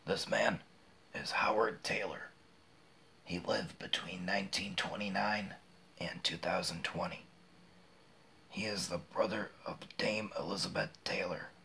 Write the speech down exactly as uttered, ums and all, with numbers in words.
This man is Howard Taylor. He lived between nineteen twenty-nine and two thousand twenty. He is the brother of Dame Elizabeth Taylor,